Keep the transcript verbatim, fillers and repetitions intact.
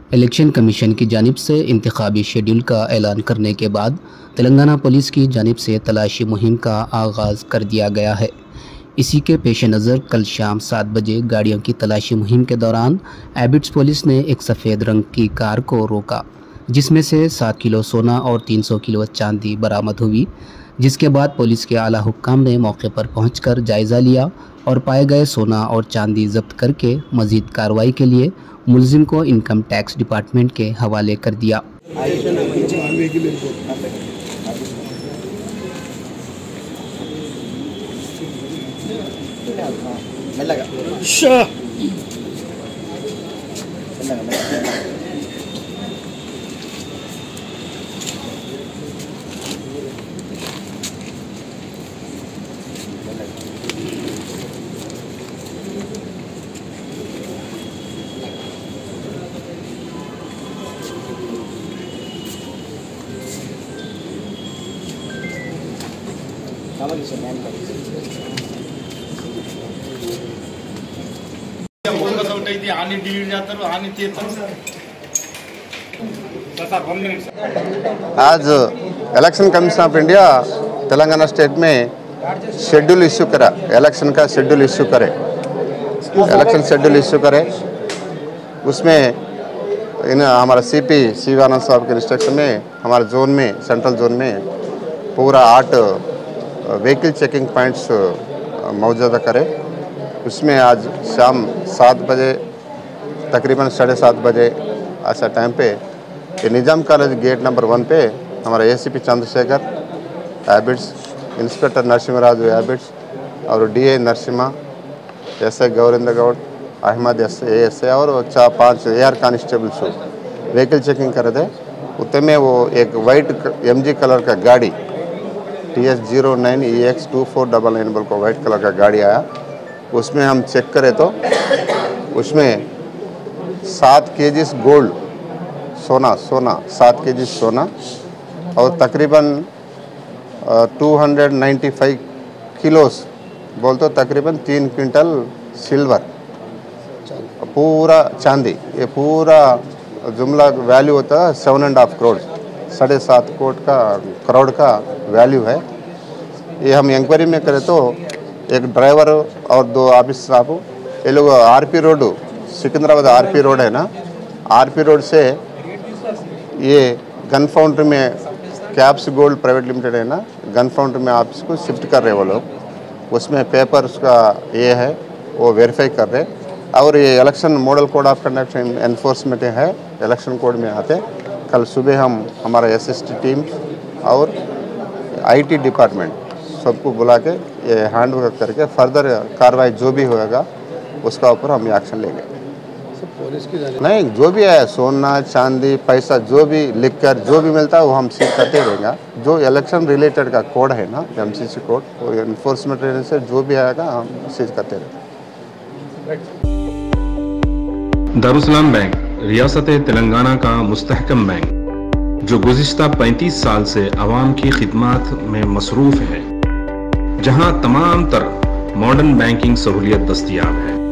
Election commission की जानिब से इंतखाबी शेड्यूल का ऐलान करने के बाद तेलंगाना पुलिस की जानिब से तलाशी मुहिम का आगाज़ कर दिया गया है। इसी के पेश नज़र कल शाम सात बजे गाड़ियों की तलाशी मुहिम के दौरान एबिट्स पुलिस ने एक सफ़ेद रंग की कार को रोका, जिसमें से सात किलो सोना और तीन सौ किलो चांदी बरामद हुई। जिसके बाद पुलिस के आला हुक्काम ने मौके पर पहुंचकर जायज़ा लिया और पाए गए सोना और चांदी जब्त करके मज़ीद कार्रवाई के लिए मुलजिम को इनकम टैक्स डिपार्टमेंट के हवाले कर दिया। आज election commission of India Telangana state में शेड्यूल इश्यू करा, इलेक्शन का शेड्यूल इश्यू करे, इलेक्शन शेड्यूल इश्यू करे। उसमें इन हमारा सीपी शिवानंद साहब के इंस्ट्रक्शन में हमारे जोन में, सेंट्रल जोन में पूरा आठ व्हीकल चेकिंग पॉइंट्स मौजूदा करे। उसमें आज शाम सात बजे तकरीबन साढ़े सात बजे ऐसा टाइम पे ये Nizam college gate number one पे हमारा एसीपी चंद्रशेखर एबिट्स, इंस्पेक्टर नरसिंहराजु एबिट्स और DA Narasimha, SI Gaurind Goud, Ahmed S S और चार पाँच एयर कांस्टेबल्स व्हीकल चेकिंग करे थे। उतने में वो एक वाइट एमजी कलर का गाड़ी T S zero nine E X two four double nine बोल को वाइट कलर का गाड़ी आया। उसमें हम चेक करें तो उसमें सात केजीस गोल्ड सोना सोना सात केजीस सोना और तकरीबन two hundred ninety five kilos बोल तो तकरीबन तीन क्विंटल सिल्वर, पूरा चांदी, ये पूरा जुमला वैल्यू होता है सेवन एंड हाफ करोड़, साढ़े सात करोड़ का करोड़ का वैल्यू है। ये हम इंक्वायरी में करें तो एक ड्राइवर और दो ऑफिस स्टाफ, ये लोग RP road, Secunderabad RP road है ना, आरपी रोड से ये गन फाउंड्री में कैप्स गोल्ड प्राइवेट लिमिटेड है ना, गन फाउंड्री में ऑफिस को शिफ्ट कर रहे वो लोग। उसमें पेपर उसका ये है वो वेरीफाई कर रहे। और ये election model code of conduct enforcement है, इलेक्शन कोड में आते। कल सुबह हम हमारा एसएसटी टीम और आईटी डिपार्टमेंट सबको बुला के ये हैंड ओवर करके फर्दर कार्रवाई जो भी होगा उसका ऊपर हम एक्शन लेंगे। पुलिस की नहीं, जो भी है सोना चांदी पैसा जो भी लिख कर जो भी मिलता है वो हम सीज करते रहेंगे। जो इलेक्शन रिलेटेड का कोड है ना एमसीसी कोड, वो एनफोर्समेंट से जो भी आएगा हम सीज करते रहेंगे। दारुसलाम बैंक रियासत तेलंगाना का मुस्तहकम बैंक जो गुज़िश्ता पैंतीस साल से आवाम की खिदमत में मसरूफ़ है, जहां तमाम तर मॉडर्न बैंकिंग सहूलियत दस्तयाब है।